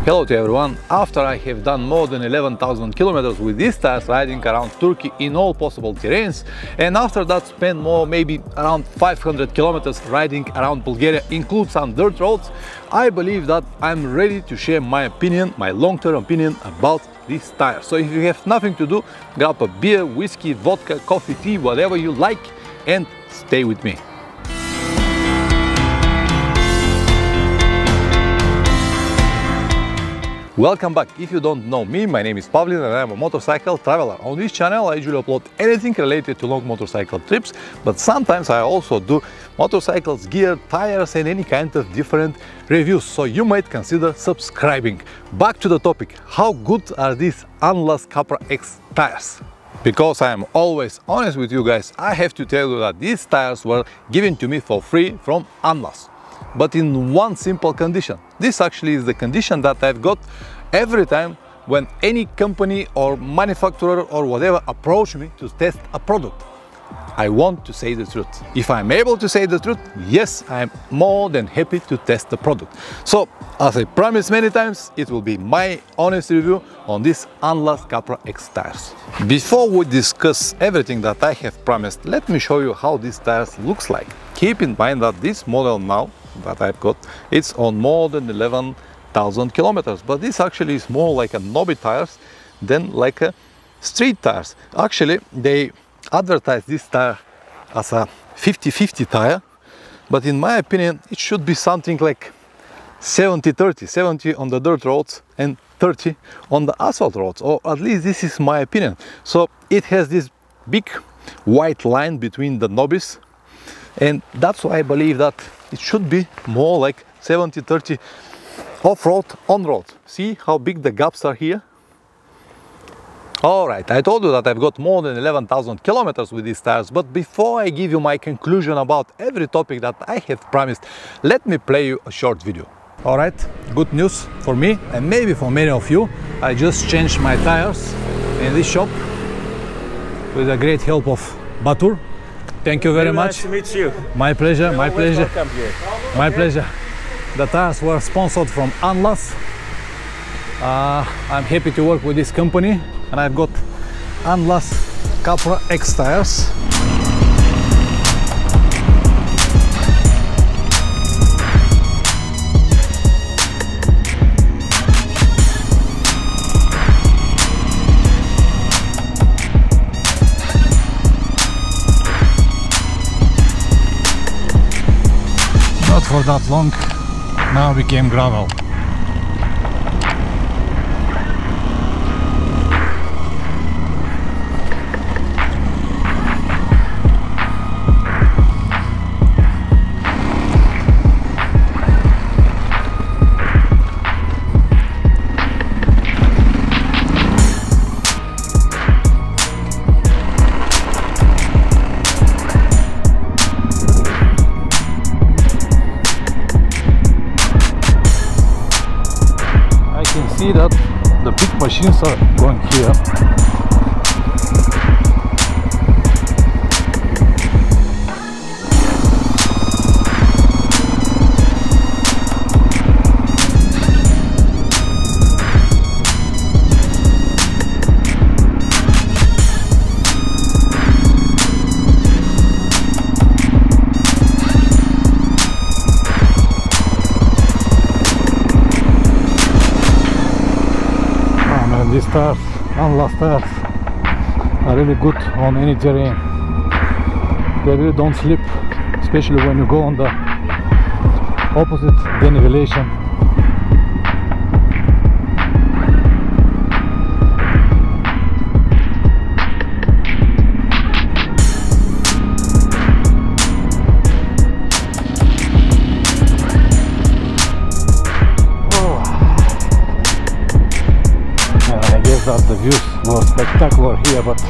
Hello to everyone. After I have done more than 11,000 kilometers with these tires riding around Turkey in all possible terrains, and after that spent maybe around 500 kilometers riding around Bulgaria, include some dirt roads, I believe that I'm ready to share my opinion, my long-term opinion about these tires. So if you have nothing to do, grab a beer, whiskey, vodka, coffee, tea, whatever you like, and stay with me. Welcome back. If you don't know me, my name is Pavlin and I am a motorcycle traveler. On this channel I usually upload anything related to long motorcycle trips, but sometimes I also do motorcycles, gear, tires and any kind of different reviews, so you might consider subscribing. Back to the topic, how good are these Unlast Capra X tires? Because I am always honest with you guys, I have to tell you that these tires were given to me for free from Unlast. But in one simple condition. This actually is the condition that I've got every time when any company or manufacturer or whatever approach me to test a product. I want to say the truth. If I'm able to say the truth, yes, I'm more than happy to test the product. So, as I promised many times, it will be my honest review on these Unlast Capra X tires. Before we discuss everything that I have promised, let me show you how these tires looks like. Keep in mind that this model now that I've got, it's on more than 11,000 kilometers, but this actually is more like a knobby tires than like a street tires. Actually, they advertise this tire as a 50-50 tire, but in my opinion it should be something like 70-30, 70 on the dirt roads and 30 on the asphalt roads, or at least this is my opinion. So it has this big white line between the knobbies, and that's why I believe that it should be more like 70-30 off-road, on-road. See how big the gaps are here? Alright, I told you that I've got more than 11,000 kilometers with these tires, but before I give you my conclusion about every topic that I have promised, let me play you a short video. Alright, good news for me and maybe for many of you. I just changed my tires in this shop with the great help of Batur. Thank you very much. Nice to meet you. My pleasure, my pleasure. Welcome here. My pleasure. The tires were sponsored from Unlast. I'm happy to work with this company, and I've got Unlast Capra X tires. Not for that long, now became gravel. See that the big machines are going here. These tires, Unlast tires, are really good on any terrain. They really don't slip, especially when you go on the opposite denivellation. That the views were spectacular here, but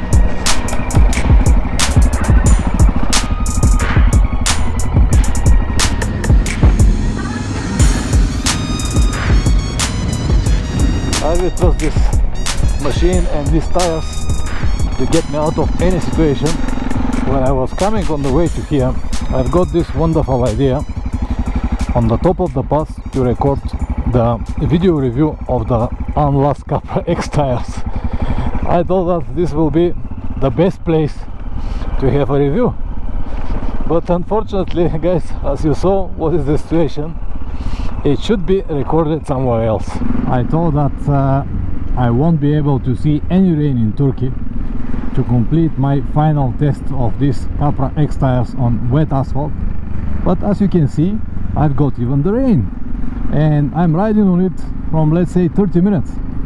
I will trust this machine and these tires to get me out of any situation. When I was coming on the way to here, I've got this wonderful idea on the top of the pass to record the video review of the Unlast Capra X tires. I thought that this will be the best place to have a review, but unfortunately, guys, as you saw, what is the situation? It should be recorded somewhere else. I thought that I won't be able to see any rain in Turkey to complete my final test of these Capra X tires on wet asphalt, but as you can see, I've got even the rain, and I'm riding on it from, let's say, 30 minutes,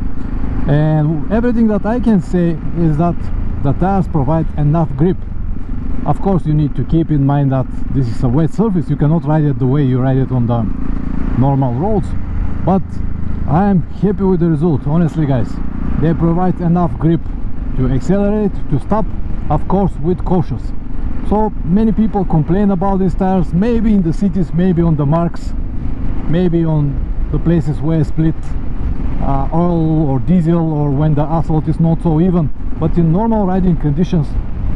and everything that I can say is that the tires provide enough grip. Of course, you need to keep in mind that this is a wet surface. You cannot ride it the way you ride it on the normal roads, but I am happy with the result, honestly, guys. They provide enough grip to accelerate, to stop, of course with caution. So many people complain about these tires, maybe in the cities, maybe on the marks, maybe on the places where split oil or diesel, or when the asphalt is not so even, but in normal riding conditions,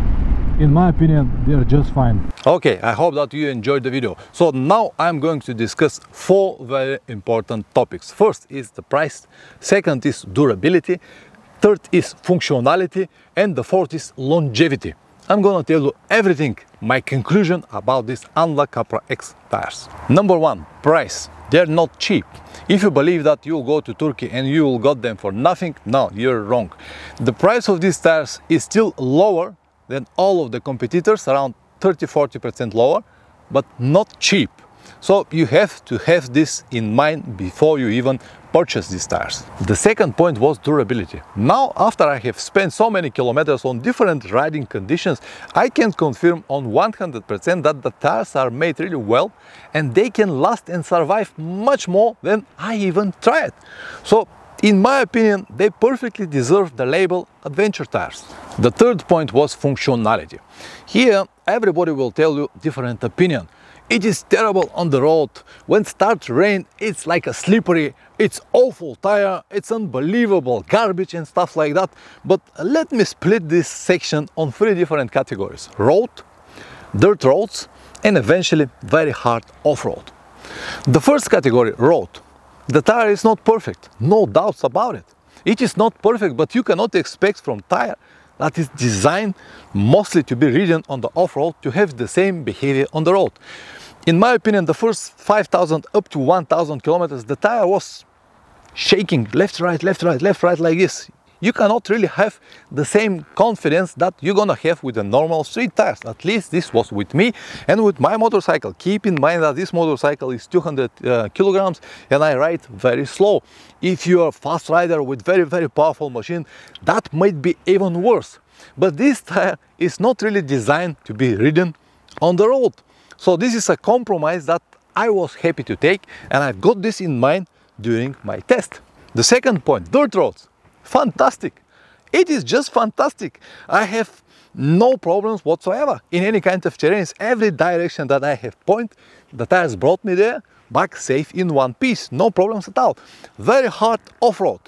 in my opinion, they are just fine. Okay, I hope that you enjoyed the video. So now I'm going to discuss 4 very important topics. First is the price, second is durability, third is functionality, and the fourth is longevity. I'm gonna tell you everything, my conclusion about this Unlast Capra X tires. Number 1, price. They're not cheap. If you believe that you'll go to Turkey and you will get them for nothing, no, you're wrong. The price of these tires is still lower than all of the competitors, around 30–40% lower, but not cheap. So you have to have this in mind before you even purchase these tires. The second point was durability. Now, after I have spent so many kilometers on different riding conditions, I can confirm on 100% that the tires are made really well, and they can last and survive much more than I even tried. So in my opinion, they perfectly deserve the label adventure tires. The third point was functionality. Here, everybody will tell you different opinion. It is terrible on the road. When starts rain, it's like a slippery, it's awful tire, it's unbelievable garbage and stuff like that. But let me split this section on 3 different categories: road, dirt roads, and eventually very hard off-road. The first category, road. The tire is not perfect, no doubts about it. It is not perfect, but you cannot expect from tire that is designed mostly to be ridden on the off-road to have the same behavior on the road. In my opinion, the first 5,000 up to 1,000 kilometers, the tire was shaking left, right, left, right, left, right, like this. You cannot really have the same confidence that you're gonna have with the normal street tires. At least this was with me and with my motorcycle. Keep in mind that this motorcycle is 200 kilograms and I ride very slow. If you are a fast rider with very powerful machine, that might be even worse. But this tire is not really designed to be ridden on the road. So this is a compromise that I was happy to take, and I've got this in mind during my test. The second point, dirt roads. Fantastic. It is just fantastic. I have no problems whatsoever in any kind of terrains. Every direction that I have point, the tires brought me there back safe in one piece. No problems at all. Very hard off-road.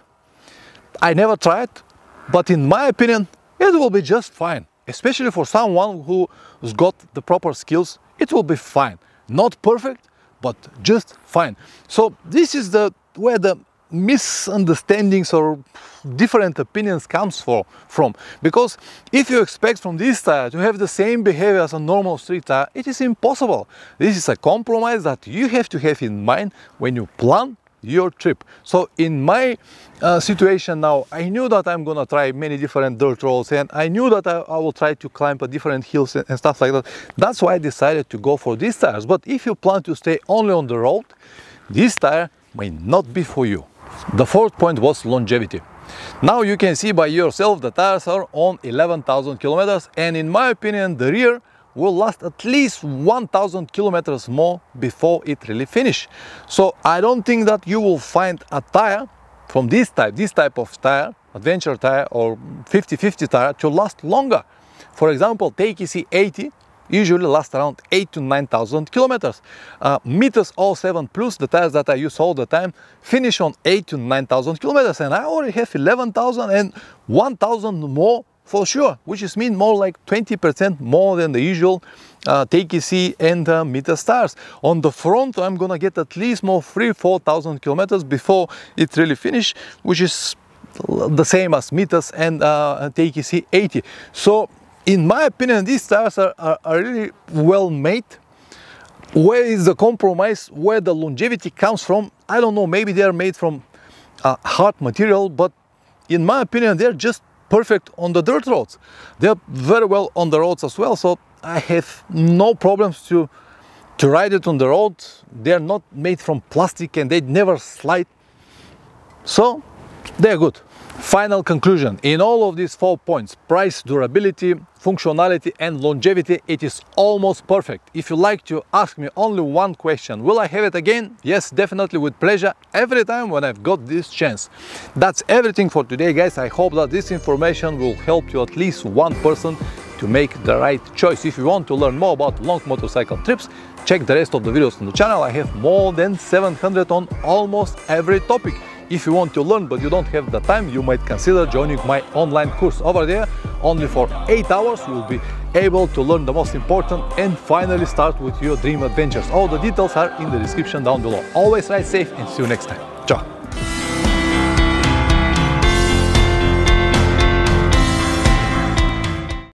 I never tried, but in my opinion, it will be just fine. Especially for someone who's got the proper skills, it will be fine. Not perfect, but just fine. So this is where the misunderstandings or different opinions comes from, because if you expect from this tire to have the same behavior as a normal street tire, it is impossible. This is a compromise that you have to have in mind when you plan your trip. So in my situation now, I knew that I'm gonna try many different dirt roads, and I knew that I will try to climb different hills and stuff like that. That's why I decided to go for these tires. But if you plan to stay only on the road, this tire may not be for you. The fourth point was longevity. Now you can see by yourself the tires are on 11,000 kilometers, and in my opinion the rear will last at least 1,000 kilometers more before it really finish. So I don't think that you will find a tire from this type of tire, adventure tire or 50/50 tire, to last longer. For example, TKC 80 usually last around 8,000 to 9,000 kilometers. Mitas 07 Plus, the tires that I use all the time, finish on 8,000 to 9,000 kilometers, and I already have 11,000 and 1,000 more for sure, which is mean more like 20% more than the usual Take Easy and Metastars. On the front, I'm gonna get at least more 3,000–4,000 kilometers before it really finish, which is the same as Metas and Take Easy 80. So in my opinion, these tires are really well made. Where is the compromise? Where the longevity comes from? I don't know, maybe they are made from hard material, but in my opinion, they're just perfect on the dirt roads. They're very well on the roads as well, so I have no problems to ride it on the road. They're not made from plastic and they never slide, so they're good. Final conclusion, in all of these 4 points, price, durability, functionality and longevity, it is almost perfect. If you like to ask me only one question, will I have it again? Yes, definitely, with pleasure, every time when I've got this chance. That's everything for today, guys. I hope that this information will help you at least one person to make the right choice. If you want to learn more about long motorcycle trips, check the rest of the videos on the channel. I have more than 700 on almost every topic. If you want to learn but you don't have the time, you might consider joining my online course over there. Only for 8 hours you will be able to learn the most important and finally start with your dream adventures. All the details are in the description down below. Always ride safe and see you next time. Ciao!